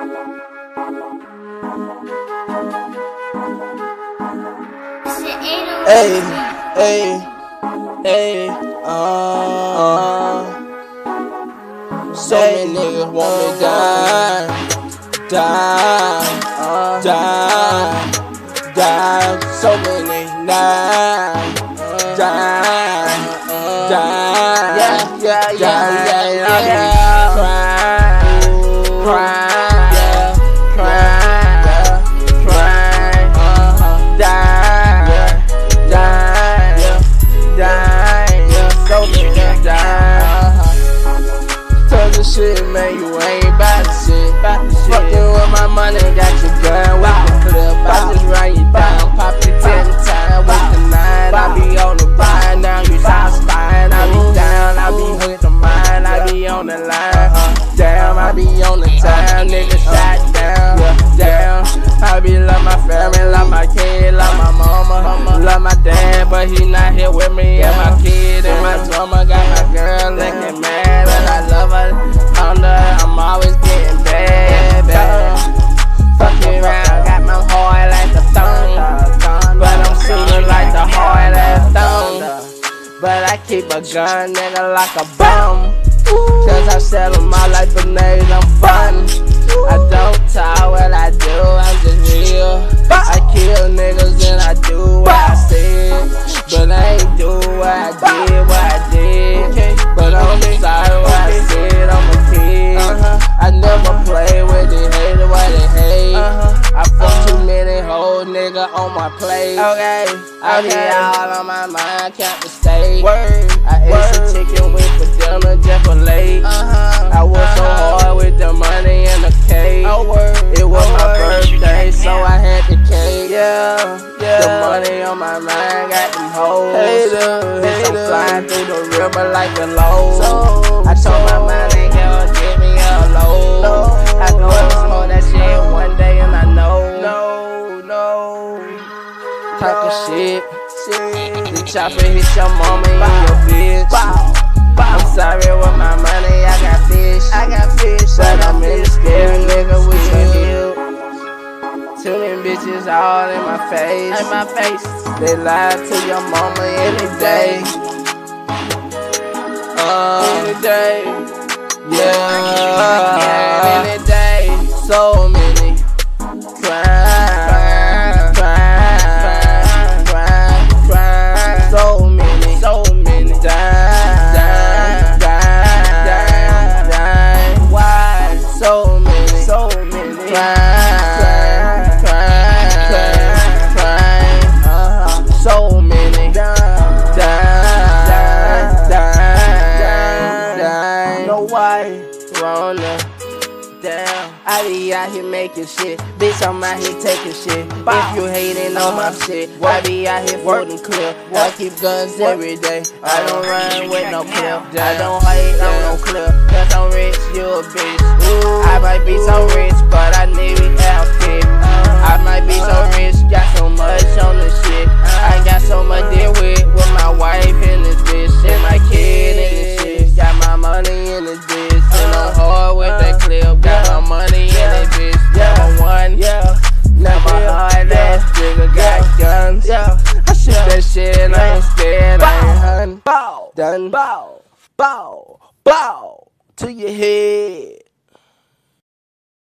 Hey, hey, hey, so many niggas want me die, so many shit, man, you ain't bout the shit. Fucking with my money, got your gun with the clip. I just run you down, pop you 10 times with the 9. I be on the grind, now you south spine. I be down, I be hooked to mine, I be on the line. Damn, I be on the time, nigga shot down. Damn, I be love my family, love my kid, love my mama, love my dad, but he not here with me. And my kid and my drummer got my girl looking mad, and I love her. I'm always getting bad. Fucking around, got my heart like the thumb, but I'm shooting like the hard ass thumb. But I keep a gun, nigga, like a bum, cause I sell them out like bananas, I'm fun. I don't talk what I do, I'm just real. I kill niggas and I do what I said, but I ain't do what I did, but I'm sorry what I said, I'm a kid. I never play with the haters, why they hate. I fuck too many hoes, nigga, on my plate. I be all on my mind, count the state. I ate some chicken wings for dinner just for late. I worked so hard with the money and the cake. It was my birthday, so I had the cake. The money on my mind got them hoes. Bitch, I'm flying through the river like a load. I told my mind ain't gonna give me a load. I go and smoke that shit one day and I know. Talking shit. The chopper hit your mama and your bitch. I'm sorry with my money, I got fish, but I'm in the scary nigga with your hip. Too many bitches all in my face. They lie to your mama any day. Any day. Yeah, any day. So many crime. So many dying. Why? So many crying. So many dying. No why? Wanna. Damn, I be out here making shit. Bitch, I'm out here taking shit. If you hating on my shit, I be out here folding clear. I keep guns every day. I don't run with no clip. I don't hate on no clip, cause I'm rich, you a bitch. I might be so rich, but I need an outfit. I might be so rich, got so much on the shit. I got so much deal with my wife in this bitch, and my kid in this shit. Got my money in this bitch, and I'm hard with that clip. Got my money in this bitch, number one. Now my hard ass nigga got guns. I shoot that shit and I ain't scared, I ain't hunting. Done. Bow to your head.